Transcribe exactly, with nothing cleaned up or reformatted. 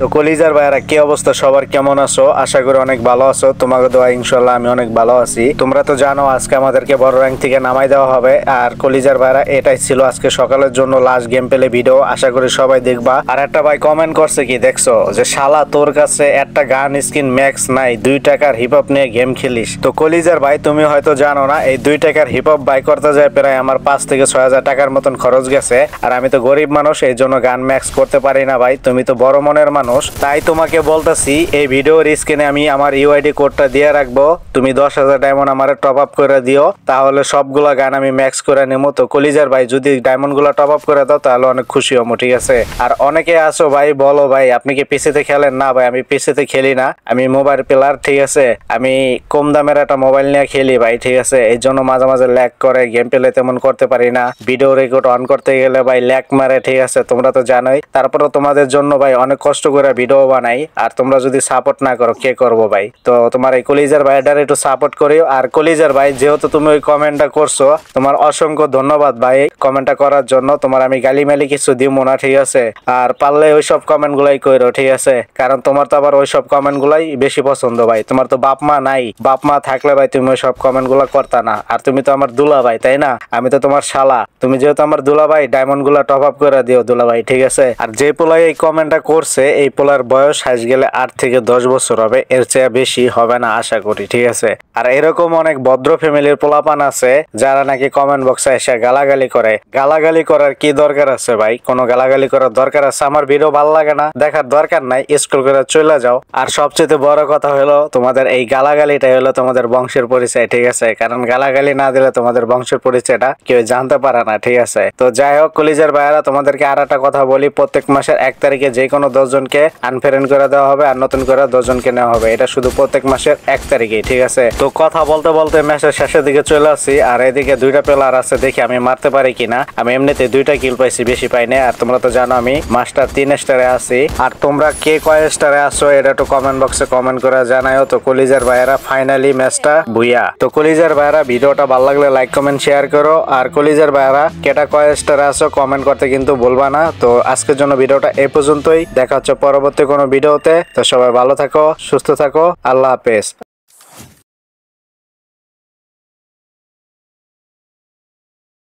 তো কলিজার ভাইরা কি অবস্থা, সবার কেমন আছো? আশা করি অনেক ভালো আছো। তোমাকে দোয়া ইনশাআল্লাহ আমি অনেক ভালো আছি। তোমরা তো জানো আজকে আমাদেরকে বড় র্যাঙ্ক থেকে নামাই দেওয়া হবে। আর কলিজার ভাইরা এটাই ছিল আজকে সকালের জন্য লাস্ট গেম প্লে ভিডিও। আশা করি সবাই দেখবা। আর একটা ভাই কমেন্ট করছে কি দেখছো, যে শালা তোর কাছে একটা গান স্কিন ম্যাক্স নাই, দুই টাকার হিপ হপ নিয়ে গেম খেলিস। তো কলিজার ভাই তুমি হয়তো জানো না, এই দুই টাকার হিপ হপ বাই করতে যায় প্রায় আমার পাঁচ থেকে ছয় হাজার টাকার মতন খরচ গেছে। আর আমি তো গরিব মানুষ, এই জন্য গান ম্যাক্স করতে পারি না ভাই। তুমি তো বড় মনের মানুষ, তাই তোমাকে বলতেছি এই ভিডিওর স্ক্রিনে আমি আমার ইউআইডি কোডটা দিয়ে রাখবো। তুমি দশ হাজার ডায়মন্ড আমার টপ আপ করে দিও, তাহলে সবগুলা গান আমি ম্যাক্স করে নেবো। তো কলিজার ভাই যদি ডায়মন্ড গুলা টপ আপ করে দাও তাহলে অনেক খুশি হবো, ঠিক আছে? আর অনেকে আছো ভাই বলো ভাই আপনি কি পিসিতে খেলেন? না ভাই আমি পিসিতে খেলি না, আমি মোবাইল প্লেয়ার, ঠিক আছে? আমি কম দামের একটা মোবাইল নিয়ে খেলি ভাই, ঠিক আছে? এই জন্য মাঝে মাঝে ল্যাগ করে, গেম প্লে তেমন করতে পারি না। ভিডিও রেকর্ড অন করতে গেলে ভাই ল্যাগ মারে, ঠিক আছে? তোমরা তো জানোই। তারপরে তোমাদের জন্য ভাই অনেক কষ্ট করে ভিডিও বানাই, আর তোমরা যদি সাপোর্ট না করো কে করবো ভাই? তো তোমার এই কলিজার ভাইটার একটু সাপোর্ট করিও। আর কলিজার ভাই যেহেতু তুমি ওই কমেন্টটা করছো, তোমার অসংখ্য ধন্যবাদ ভাই কমেন্টটা করার জন্য। তোমার আমি গালিমালি কিছু দিব না, ঠিক আছে? আর পারলে ওই সব কমেন্ট গুলাই করো, ঠিক আছে? কারণ তোমার তো আবার ওই সব কমেন্ট গুলাই বেশি পছন্দ ভাই। তোমার তো বাপ মা নাই, বাপ মা থাকলে ভাই তুমি ওই সব কমেন্ট গুলা করতা না। আর তুমি তো আমার দুলা ভাই, তাই না? আমি তো তোমার শালা। তুমি যেহেতু আমার দুলা ভাই, ডায়মন্ড গুলা টপ আপ করে দিও দুলা ভাই, ঠিক আছে? আর যে পোলাই এই কমেন্টটা করছে, এই পোলার বয়স হাইস গেলে আট থেকে দশ বছর হবে, এর চেয়ে বেশি হবে না আশা করি, ঠিক আছে? আর এরকম অনেক ভদ্র ফ্যামিলির পোলাপান আছে যারা নাকি কমেন্ট বক্সে এসে গালাগালি করে। গালাগালি করার কি দরকার আছে ভাই? কোনো গালাগালি করার দরকার আছে? আমার ভিডিও ভালো লাগে না, দেখার দরকার নাই, স্ক্রল করে চলে যাও। আর সবচেয়ে বড় কথা হলো তোমাদের এই গালাগালিটাই হলো তোমাদের বংশের পরিচয়, ঠিক আছে? কারণ গালাগালি না দিলে তোমাদের বংশের পরিচয়টা কেউ জানতে পারে না, ঠিক আছে? তো যাই হোক কলিজার ভাইয়ারা, তোমাদেরকে আর একটা কথা বলি, প্রত্যেক মাসের এক তারিখে যে কোনো দশ জনকে আনফ্রেন্ড করে দেওয়া হবে আর নতুন করে দশ জনকে নেওয়া হবে। এটা শুধু প্রত্যেক মাসের এক তারিখে, ঠিক আছে? তো কথা বলতে বলতে ম্যাচের শেষের দিকে চলে আসছি। আর এদিকে দুইটা প্লেয়ার আছে, দেখি আমি মারতে পারি কিনা। আমি এমনিতে দুইটা কিল পাইছি, বেশি পাই না। আর তোমরা তো জানো আমি মাস্টার তিন স্টারে আছি। আর তোমরা কে কয় স্টারে আসো এটা একটু কমেন্ট বক্সে কমেন্ট করে জানাও। তো কলিজার ভাইয়েরা ফাইনালি ম্যাচটা বুইয়া। তো কলিজার ভাইয়েরা ভিডিওটা ভালো লাগলে লাইক কমেন্ট শেয়ার করো। আর কলিজার ভাইয়েরা কেটা কয় স্টারে আসো কমেন্ট করতে কিন্তু বলবা না। তো আজকের জন্য ভিডিওটা এই পর্যন্তই, দেখা হচ্ছে পরবর্তী কোনো ভিডিওতে। তো সবাই ভালো থাকো, সুস্থ থাকো, আল্লাহ হাফেজ।